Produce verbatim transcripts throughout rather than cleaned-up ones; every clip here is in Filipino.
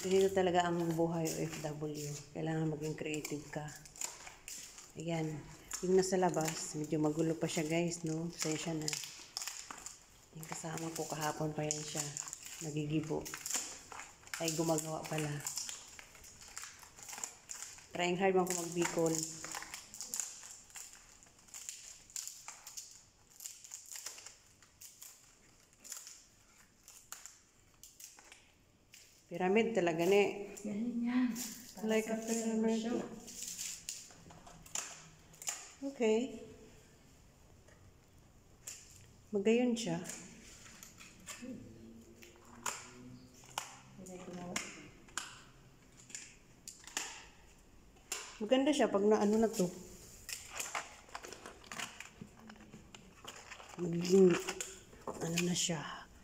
Ganito talaga ang buhay O F W. Kailangan maging creative ka. Ayan. Yung nasa labas, medyo magulo pa siya guys, no? Pasensya na. Yung kasama ko kahapon pa yan siya. Nagigibo. Ay gumagawa pala. Trying hard man ko magbikol. Pyramid talaga ne. Ganyan yan. Like a pyramid. Okay. Magayon siya. Maganda siya pag na ano na to. Magiging ano na siya.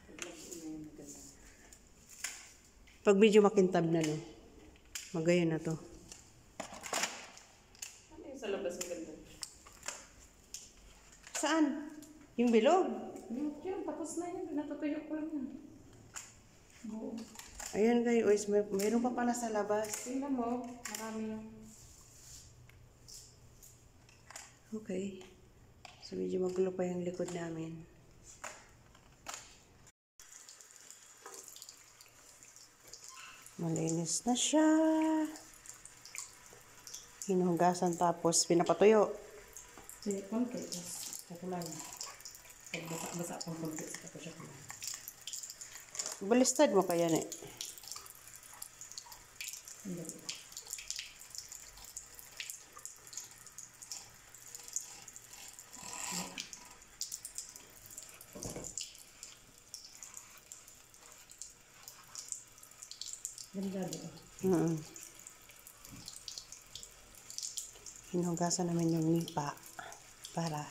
Pag medyo makintab na, no? Magayon na to. Ano yung sa labas ang ganda? Saan? Yung bilog? Yung yun, tapos na yun. Natutuyo ko lang yan. Oo. Ayan guys, may, mayroon pa pala sa labas. Tingnan mo, marami yung... Okay. So medyo magulo pa yung likod namin. Malinis na siya. Hinuhugasan tapos pinapatuyo. Sige, konti. Tapos kakulay. Pag basa-basa pang konti, tapos siya kulay. Balistad mo kaya na eh. Hindi. Ganda doon. Mm-mm. Hinuhugasan namin yung nipa para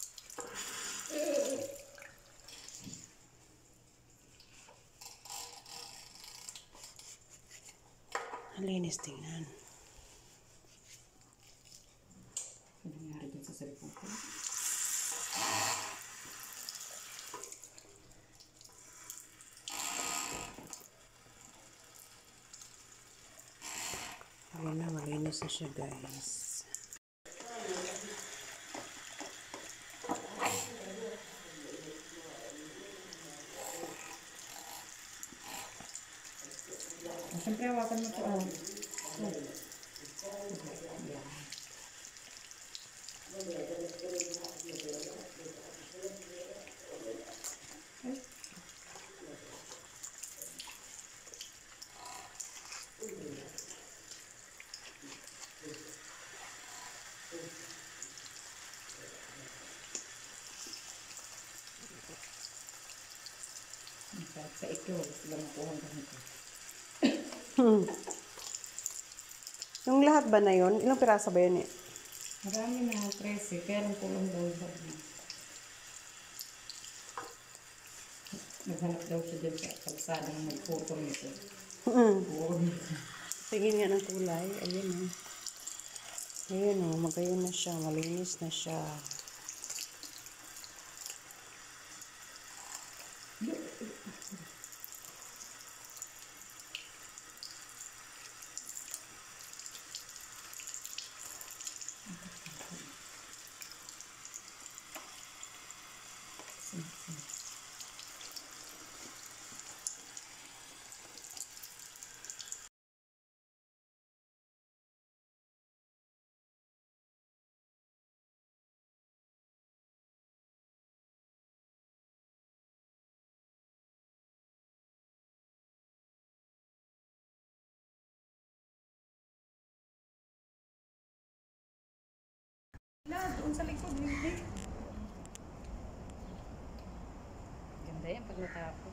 malinis tingnan. Ano nangyari dyan sa cellphone ko? Ayan na, malinis na siya guys. Siyempre, hawakan mo ito. Oh. Sa ito, sila makuha ng ganito. Hmm. Yung lahat ba na yun? Ilang pirasa ba yun eh? Marami na, trese. Kaya lang kulang daw ba? Naghanap daw siya dyan sa kalsada ng mag-photo nito. Mm. Tingin nga ng kulay. Ayun o. Oh. Ayun o. Oh. Magayon na siya. Malinis na siya. Na, doon sa likod, hindi. Ganda yan pag natapos.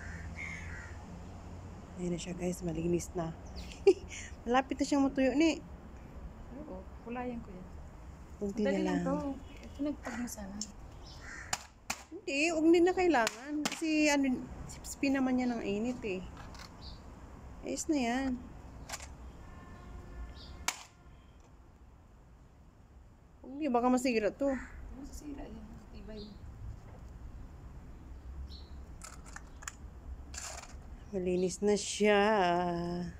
Ayun na siya guys. Malinis na. Malapit na siyang matuyo ni. Oo, kulayan ko yan. Kunti Dali na lang lang. to. Pinagpag mo sana. Hindi. Huwag din na kailangan. Kasi ano, sipsipin naman yan ng init eh. Ayos na yan. Hindi, baka masira to. Masira yan. Tibay mo. Malinis na siya.